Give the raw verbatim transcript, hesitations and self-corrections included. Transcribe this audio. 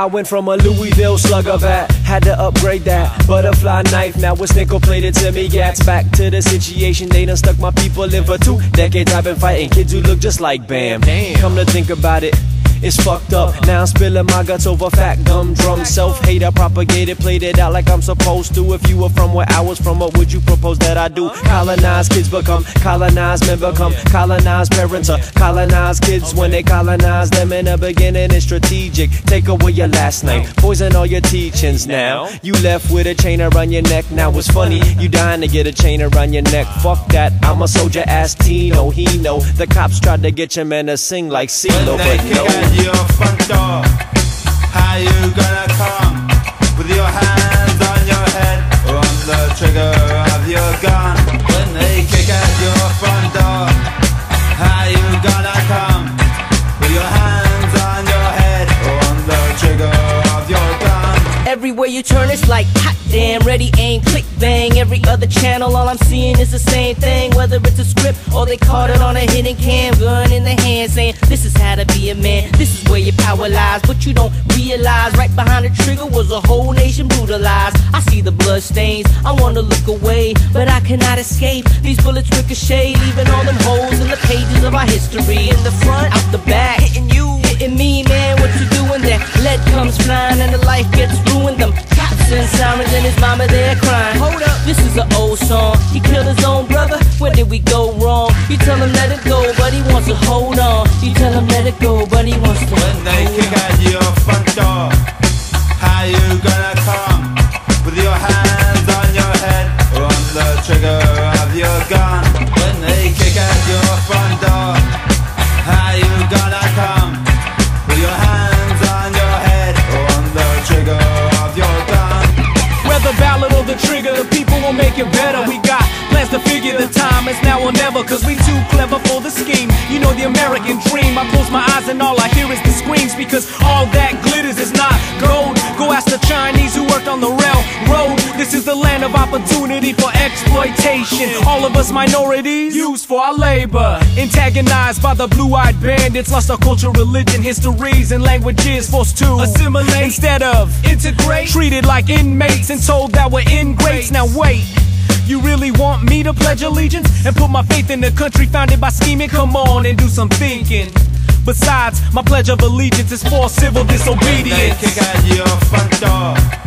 I went from a Louisville slugger bat, had to upgrade that butterfly knife. Now it's nickel plated semi-gats. Back to the situation, they done stuck my people in for two decades. I've been fighting kids who look just like Bam. Come to think about it, it's fucked up. Now I'm spilling my guts over fat gum drum. Self-hate, I propagated, played it out like I'm supposed to. If you were from where I was from, what would you propose that I do? Colonize kids become colonized men, become colonized parents or colonized kids. When they colonize them in the beginning, it's strategic. Take away your last name, poison all your teachings. Now you left with a chain around your neck. Now it's funny, you dying to get a chain around your neck. Fuck that, I'm a soldier ass Tino. He know the cops tried to get your man to sing like CeeLo, but no. Your front door, how you gonna come? With your hands on your head or on the trigger of your gun? When they kick at your front door, how you gonna come? With your hands on your head or on the trigger of your gun? Everywhere you turn it's like hot damn, ready, aim, click, bang. Every other channel, all I'm seeing is the same thing. Whether it's a script or they caught it on a hidden cam, gun in the hand saying this is how to be a man, this is where your power lies. But you don't realize right behind the trigger was a whole nation brutalized. I see the blood stains, I wanna look away, but I cannot escape. These bullets ricochet, leaving all them holes in the pages of our history. In the front, out the back, hitting you, hitting me, man, what you doing there? Lead comes flying and the life gets ruined. Them cops and sirens and his mama there crying. Hold up, this is an old song. He killed his own brother, where did we go wrong? You tell him let it go, but he wants to hold on. You tell him let it go, but he wants to When they hold kick on. at your front door, how you gonna come? With your hands on your head or on the trigger of your gun? When they kick at your front door, how you gonna come? With your hands on your head or on the trigger of your gun? Whether ballot or the trigger, the people will make it better. We got plans to figure the time is now or never, cause we too clever for the scheme. You know the American dream. I close my eyes and all I hear is the screams, because all that glitters is not gold. Go ask the Chinese who worked on the railroad. This is the land of opportunity for exploitation. All of us minorities used for our labor, antagonized by the blue-eyed bandits. Lost our culture, religion, histories, and languages. Forced to assimilate instead of integrate. Treated like inmates and told that we're ingrates. Now wait, you really want me to pledge allegiance and put my faith in the country founded by scheming? Come on and do some thinking. Besides, my pledge of allegiance is for civil When they disobedience. kick at your front door,